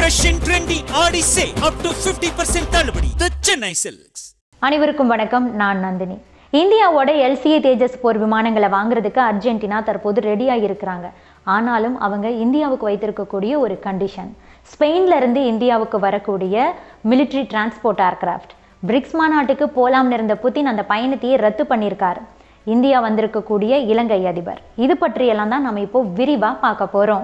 Fashion trendy AADI sale up to 50% தள்ளுபடி. The Chennai Silks. அனைவருக்கும் வணக்கம். நான் நந்தினி. இந்தியாவோட LCA தேஜஸ் போர் விமானங்களை வாங்குறதுக்கு அர்ஜென்டினா தற்போது ரெடியாக இருக்கிறாங்க. ஆனாலும் அவங்க இந்தியாவுக்கு வைத்திருக்கக்கூடிய ஒரு கண்டிஷன், ஸ்பெயின்ல இருந்து இந்தியாவுக்கு வரக்கூடிய மிலிட்ரி டிரான்ஸ்போர்ட் ஏர்கிராஃப்ட். பிரிக்ஸ் மாநாட்டுக்கு போலாம்னு இருந்த புதின் அந்த பயணத்தையே ரத்து பண்ணியிருக்காரு. இந்தியா வந்திருக்கக்கூடிய இலங்கை அதிபர். இது பற்றியெல்லாம் தான் நம்ம இப்போ விரிவாக பார்க்க போகிறோம்.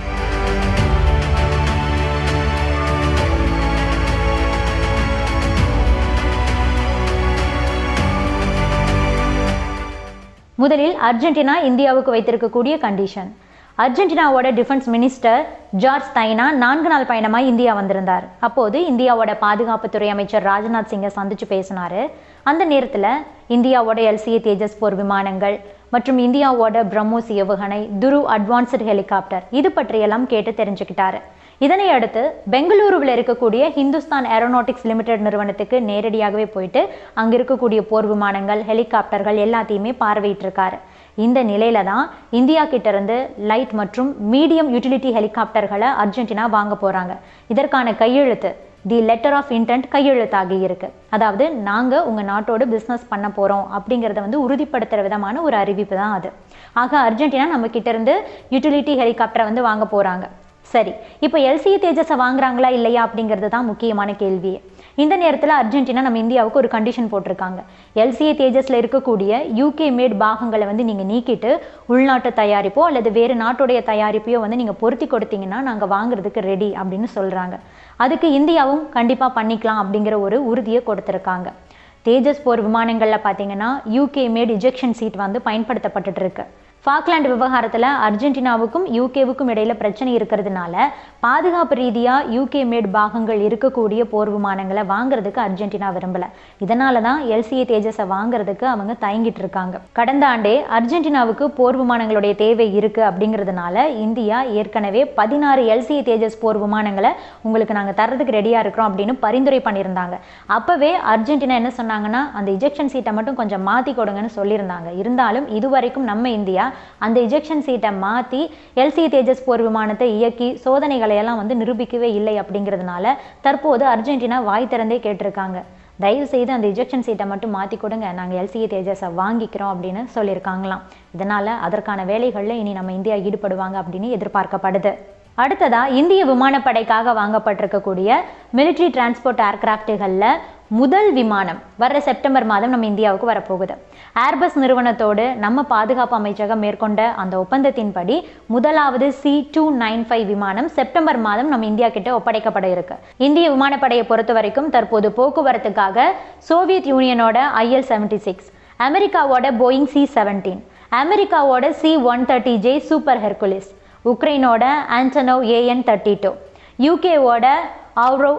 முதலில் அர்ஜென்டினா இந்தியாவுக்கு வைத்திருக்கக்கூடிய கண்டிஷன். அர்ஜென்டினாவோட டிஃபென்ஸ் மினிஸ்டர் ஜார்ஜ் தைனா 4 நாள் பயணமாக இந்தியா வந்திருந்தார். அப்போது இந்தியாவோட பாதுகாப்புத்துறை அமைச்சர் ராஜ்நாத் சிங்கை சந்திச்சு பேசினாரு. அந்த நேரத்தில் இந்தியாவோட LCA தேஜஸ் போர் விமானங்கள் மற்றும் இந்தியாவோட பிரம்மோஸ் ஏவுகணை, துருவ் அட்வான்ஸ்டு ஹெலிகாப்டர் இது பற்றியெல்லாம் கேட்டு தெரிஞ்சுக்கிட்டாரு. இதனை அடுத்து பெங்களூருவில் இருக்கக்கூடிய ஹிந்துஸ்தான் ஏரோநாட்டிக்ஸ் லிமிடெட் நிறுவனத்துக்கு நேரடியாகவே போயிட்டு அங்கே இருக்கக்கூடிய போர் விமானங்கள், ஹெலிகாப்டர்கள் எல்லாத்தையுமே பார்வையிட்டிருக்காரு. இந்த நிலையில தான் இந்தியா கிட்ட இருந்து லைட் மற்றும் மீடியம் யூட்டிலிட்டி ஹெலிகாப்டர்களை அர்ஜென்டினா வாங்க போறாங்க. இதற்கான கையெழுத்து, தி லெட்டர் ஆஃப் இன்டென்ட் கையெழுத்தாகி இருக்கு. அதாவது நாங்கள் உங்கள் நாட்டோடு பிஸ்னஸ் பண்ண போகிறோம் அப்படிங்கிறத உறுதிப்படுத்துகிற விதமான ஒரு அறிவிப்பு தான் அது. ஆக அர்ஜென்டினா நம்ம கிட்ட இருந்து யூட்டிலிட்டி ஹெலிகாப்டரை வாங்க போகிறாங்க. சரி, இப்போ LCA தேஜஸை வாங்குறாங்களா இல்லையா அப்படிங்கிறது தான் முக்கியமான கேள்வியே. இந்த நேரத்தில் அர்ஜென்டினா நம்ம இந்தியாவுக்கு ஒரு கண்டிஷன் போட்டிருக்காங்க. LCA தேஜஸில் இருக்கக்கூடிய UK மேட் பாகங்களை நீங்கள் நீக்கிட்டு உள்நாட்டு தயாரிப்போ அல்லது வேறு நாட்டுடைய தயாரிப்பையோ நீங்கள் பொருத்தி கொடுத்தீங்கன்னா நாங்கள் வாங்குறதுக்கு ரெடி அப்படின்னு சொல்கிறாங்க. அதுக்கு இந்தியாவும் கண்டிப்பாக பண்ணிக்கலாம் அப்படிங்கிற ஒரு உறுதியை கொடுத்துருக்காங்க. தேஜஸ் போர் விமானங்களில் பார்த்தீங்கன்னா UK மேட் இஜெக்ஷன் சீட் பயன்படுத்தப்பட்டுட்டு இருக்கு. ஃபாக்லாண்ட் விவகாரத்தில் அர்ஜென்டினாவுக்கும் UKவுக்கும் இடையில பிரச்சனை இருக்கிறதுனால பாதுகாப்பு ரீதியாக UK மேட் பாகங்கள் இருக்கக்கூடிய போர் விமானங்களை வாங்குறதுக்கு அர்ஜென்டினா விரும்பலை. இதனால தான் LCA தேஜஸை வாங்குறதுக்கு அவங்க தயங்கிட்டு இருக்காங்க. கடந்த ஆண்டே அர்ஜென்டினாவுக்கு போர் விமானங்களுடைய தேவை இருக்குது அப்படிங்கிறதுனால இந்தியா ஏற்கனவே 16 LCA தேஜஸ் போர் விமானங்களை உங்களுக்கு நாங்கள் தரதுக்கு ரெடியாக இருக்கிறோம் அப்படின்னு பரிந்துரை பண்ணியிருந்தாங்க. அப்போவே அர்ஜென்டினா என்ன சொன்னாங்கன்னா, அந்த இஜெக்ஷன் சீட்டை மட்டும் கொஞ்சம் மாற்றி கொடுங்கன்னு சொல்லியிருந்தாங்க. இருந்தாலும் இதுவரைக்கும் நம்ம இந்தியா அந்த இஜெக்ஷன் சீட்டை மாற்றி LCA தேஜஸ் போர் விமானத்தை இயக்கி சோதனைகளை எல்லாம் நிரூபிக்கவே இல்லை. அப்படிங்கிறதுனால தற்போது அர்ஜென்டினா வாய் திறந்தே கேட்டிருக்காங்க, தயவு செய்து அந்த இஜெக்ஷன் சீட்டை மட்டும் மாற்றி கொடுங்க, நாங்கள் LCA தேஜஸை வாங்கிக்கிறோம் அப்படின்னு சொல்லியிருக்காங்களாம். இதனால் அதற்கான வேலைகளில் இனி நம்ம இந்தியா ஈடுபடுவாங்க அப்படின்னு எதிர்பார்க்கப்படுது. அடுத்ததா இந்திய விமானப்படைக்காக வாங்கப்பட்டிருக்கக்கூடிய மிலிட்ரி டிரான்ஸ்போர்ட் ஏர்கிராஃப்டுகளில் முதல் விமானம் வர செப்டம்பர் மாதம் நம்ம இந்தியாவுக்கு வரப்போகுது. ஏர்பஸ் நிறுவனத்தோடு நம்ம பாதுகாப்பு அமைச்சகம் மேற்கொண்ட அந்த ஒப்பந்தத்தின்படி முதலாவது C-295 விமானம் செப்டம்பர் மாதம் நம்ம இந்தியா கிட்ட ஒப்படைக்கப்பட இருக்கு. இந்திய விமானப்படையை பொறுத்த வரைக்கும் தற்போது போக்குவரத்துக்காக சோவியத் யூனியனோட IL-76, அமெரிக்காவோட போயிங் C-17, அமெரிக்காவோட C-130J சூப்பர் ஹெர்குலிஸ், உக்ரைனோட ஆண்டனோவ் AN-32, UKவோட ஆவ்ரோ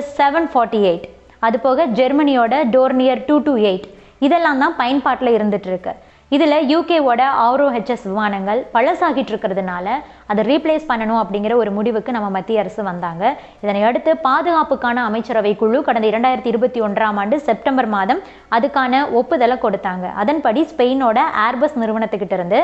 HS-748, அதுபோக ஜெர்மனியோட டோர்னியர் 228 இதெல்லாம் தான் பயன்பாட்டில் இருந்துட்டு இருக்கு. இதில் UKவோட ஆவ்ரோ HS விமானங்கள் பழசாகிட்டு இருக்கிறதுனால அதை ரீப்ளேஸ் பண்ணணும் அப்படிங்கிற ஒரு முடிவுக்கு நம்ம மத்திய அரசு வந்தாங்க. இதனை அடுத்து பாதுகாப்புக்கான அமைச்சரவை குழு கடந்த 2021ஆம் ஆண்டு செப்டம்பர் மாதம் அதுக்கான ஒப்புதலை கொடுத்தாங்க. அதன்படி ஸ்பெயினோட ஏர்பஸ் நிறுவனத்துக்கிட்ட இருந்து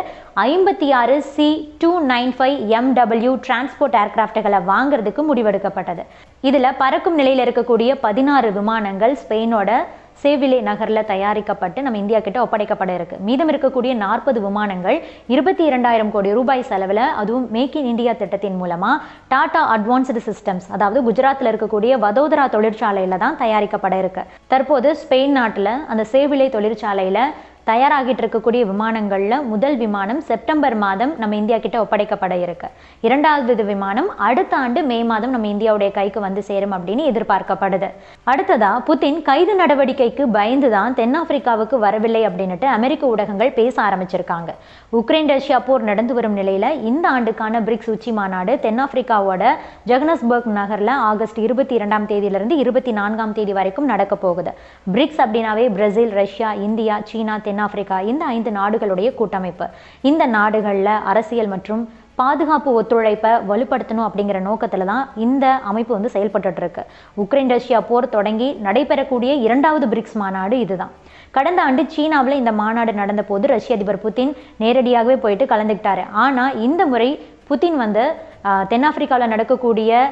56 C-295 MW டிரான்ஸ்போர்ட் ஏர்கிராஃப்டுகளை வாங்குறதுக்கு முடிவெடுக்கப்பட்டது. இதில் பறக்கும் நிலையில் இருக்கக்கூடிய 16 விமானங்கள் ஸ்பெயினோட சேவிலே நகரில் தயாரிக்கப்பட்டு நம்ம இந்தியா கிட்ட ஒப்படைக்கப்பட இருக்கு. மீதம் இருக்கக்கூடிய 40 விமானங்கள் 22,000 கோடி ரூபாய் செலவில், அதுவும் மேக் இன் இந்தியா திட்டத்தின் மூலமா டாடா அட்வான்ஸ்டு சிஸ்டம்ஸ், அதாவது குஜராத்தில் இருக்கக்கூடிய வதோதரா தொழிற்சாலையில தான் தயாரிக்கப்பட இருக்கு. தற்போது ஸ்பெயின் நாட்டில் அந்த சேவிலே தொழிற்சாலையில தயாராகிட்டு இருக்கக்கூடிய விமானங்களில் முதல் விமானம் செப்டம்பர் மாதம் நம்ம இந்தியா கிட்ட ஒப்படைக்கப்பட இருக்கு. இரண்டாவது விமானம் அடுத்த ஆண்டு மே மாதம் நம்ம இந்தியாவுடைய கைக்கு சேரும் அப்படின்னு எதிர்பார்க்கப்படுது. அடுத்ததா புதின் கைது நடவடிக்கைக்கு பயந்து தான் தென்னாப்பிரிக்காவுக்கு வரவில்லை அப்படின்னுட்டு அமெரிக்க ஊடகங்கள் பேச ஆரம்பிச்சிருக்காங்க. உக்ரைன் ரஷ்யா போர் நடந்து வரும் நிலையில இந்த ஆண்டுக்கான பிரிக்ஸ் உச்சி மாநாடு தென்னாப்பிரிக்காவோட ஜோகன்னஸ்பர்க் நகர்ல ஆகஸ்ட் 22ஆம் தேதியிலிருந்து 24ஆம் தேதி வரைக்கும் நடக்க போகுது. பிரிக்ஸ் அப்படின்னாவே பிரேசில், ரஷ்யா, இந்தியா, சீனா, தென்னாப்பிரிக்கா இந்த 5 நாடுகளுடைய கூட்டமைப்பு. இந்த நாடுகளில் அரசியல் மற்றும் பாதுகாப்பு ஒத்துழைப்பை வலுப்படுத்தணும் அப்படிங்கிற நோக்கத்தில் தான் இந்த அமைப்பு செயல்பட்டு இருக்கு. உக்ரைன் ரஷ்யா போர் தொடங்கி நடைபெறக்கூடிய 2வது பிரிக்ஸ் மாநாடு இதுதான். கடந்த ஆண்டு சீனாவில் இந்த மாநாடு நடந்த போது ரஷ்ய அதிபர் புதின் நேரடியாகவே போயிட்டு கலந்துக்கிட்டாரு. ஆனால் இந்த முறை புதின் தென்னாப்பிரிக்காவில் நடக்கக்கூடிய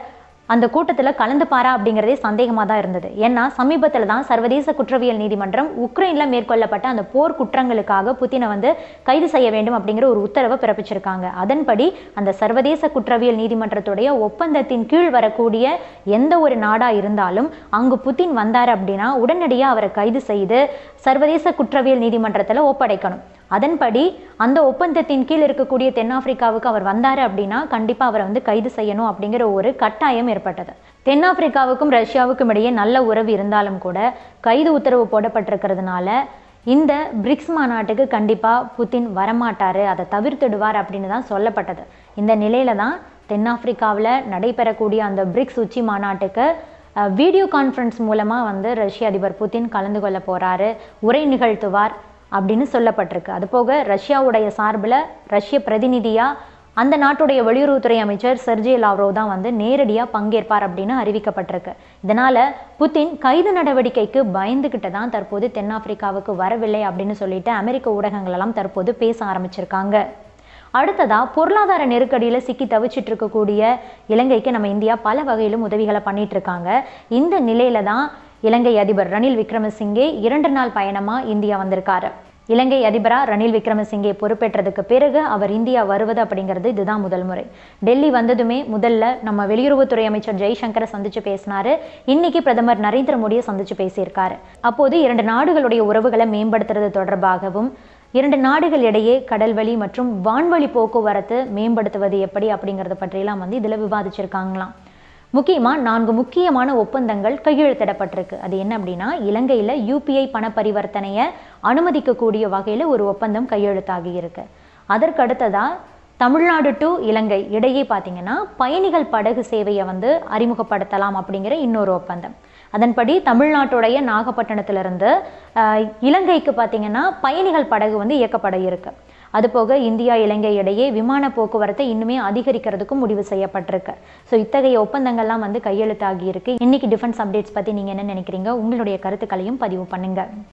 அந்த கூட்டத்தில் கலந்துப்பாரா அப்படிங்கிறதே சந்தேகமாக தான் இருந்தது. ஏன்னா சமீபத்தில் தான் சர்வதேச குற்றவியல் நீதிமன்றம் உக்ரைனில் மேற்கொள்ளப்பட்ட அந்த போர் குற்றங்களுக்காக புதினை வந்து கைது செய்ய வேண்டும் அப்படிங்கிற ஒரு உத்தரவை பிறப்பிச்சிருக்காங்க. அதன்படி அந்த சர்வதேச குற்றவியல் நீதிமன்றத்துடைய ஒப்பந்தத்தின் கீழ் வரக்கூடிய எந்த ஒரு நாடாக இருந்தாலும் அங்கு புதின் வந்தார் அப்படின்னா உடனடியாக அவரை கைது செய்து சர்வதேச குற்றவியல் நீதிமன்றத்தில் ஒப்படைக்கணும். அதன்படி அந்த ஒப்பந்தத்தின் கீழ் இருக்கக்கூடிய தென்னாப்பிரிக்காவுக்கு அவர் வந்தார் அப்படின்னா கண்டிப்பாக அவரை வந்து கைது செய்யணும் அப்படிங்கிற ஒரு கட்டாயம் ஏற்பட்டது. தென்னாப்பிரிக்காவுக்கும் ரஷ்யாவுக்கும் இடையே நல்ல உறவு இருந்தாலும் கூட கைது உத்தரவு போடப்பட்டிருக்கிறதுனால இந்த பிரிக்ஸ் மாநாட்டுக்கு கண்டிப்பாக புதின் வரமாட்டார், அதை தவிர்த்துடுவார் அப்படின்னு தான் சொல்லப்பட்டது. இந்த நிலையில தான் தென்னாப்பிரிக்காவில் நடைபெறக்கூடிய அந்த பிரிக்ஸ் உச்சி மாநாட்டுக்கு வீடியோ கான்ஃபரன்ஸ் மூலமாக வந்து ரஷ்ய அதிபர் புதின் கலந்து கொள்ள போகிறாரு, உரை நிகழ்த்துவார் அப்படின்னு சொல்லப்பட்டிருக்கு. அதுபோக ரஷ்யாவுடைய சார்பில் ரஷ்ய பிரதிநிதியாக அந்த நாட்டுடைய வெளியுறவுத்துறை அமைச்சர் செர்ஜே லாவ்ரோவ் தான் வந்து நேரடியாக பங்கேற்பார் அப்படின்னு அறிவிக்கப்பட்டிருக்கு. இதனால் புதின் கைது நடவடிக்கைக்கு பயந்துக்கிட்டு தான் தற்போது தென்னாப்பிரிக்காவுக்கு வரவில்லை அப்படின்னு சொல்லிட்டு அமெரிக்க ஊடகங்களெல்லாம் தற்போது பேச ஆரம்பிச்சிருக்காங்க. அடுத்ததா பொருளாதார நெருக்கடியில் சிக்கி தவிச்சிட்டு இருக்கக்கூடிய இலங்கைக்கு நம்ம இந்தியா பல வகையிலும் உதவிகளை பண்ணிட்டு இருக்காங்க. இந்த நிலையில தான் இலங்கை அதிபர் ரணில் விக்ரமசிங்கே 2 நாள் பயணமாக இந்தியா வந்திருக்காரு. இலங்கை அதிபராக ரணில் விக்ரமசிங்கே பொறுப்பேற்றதுக்கு பிறகு அவர் இந்தியா வருவது அப்படிங்கிறது இதுதான் முதல் முறை. டெல்லி வந்ததுமே முதல்ல நம்ம வெளியுறவுத்துறை அமைச்சர் ஜெய்சங்கரை சந்திச்சு பேசினாரு. இன்னைக்கு பிரதமர் நரேந்திர மோடியை சந்திச்சு பேசியிருக்காரு. அப்போது 2 நாடுகளுடைய உறவுகளை மேம்படுத்துறது தொடர்பாகவும் 2 நாடுகள் இடையே கடல்வழி மற்றும் வான்வழி போக்குவரத்து மேம்படுத்துவது எப்படி அப்படிங்கிறத பற்றியெல்லாம் வந்து இதில் விவாதிச்சிருக்காங்களாம். முக்கியமாக 4 முக்கியமான ஒப்பந்தங்கள் கையெழுத்திடப்பட்டிருக்கு. அது என்ன அப்படின்னா, இலங்கையில் UPI பண பரிவர்த்தனையை அனுமதிக்கக்கூடிய வகையில் ஒரு ஒப்பந்தம் கையெழுத்தாகி இருக்கு. அதற்கு அடுத்ததாக தமிழ்நாடு டு இலங்கை இடையே பார்த்தீங்கன்னா பயணிகள் படகு சேவையை வந்து அறிமுகப்படுத்தலாம் அப்படிங்கிற இன்னொரு ஒப்பந்தம். அதன்படி தமிழ்நாட்டுடைய நாகப்பட்டினத்திலிருந்து இலங்கைக்கு பார்த்தீங்கன்னா பயணிகள் படகு வந்து இயக்கப்பட இருக்கு. அதுபோக இந்தியா இலங்கை இடையே விமான போக்குவரத்தை இன்னுமே அதிகரிக்கிறதுக்கும் முடிவு செய்யப்பட்டிருக்கு. ஸோ இத்தகைய ஒப்பந்தங்கள்லாம் வந்து கையெழுத்தாகி இருக்கு. இன்னைக்கு டிஃபென்ஸ் அப்டேட்ஸ் பற்றி நீங்கள் என்ன நினைக்கிறீங்க? உங்களுடைய கருத்துக்களையும் பதிவு பண்ணுங்க.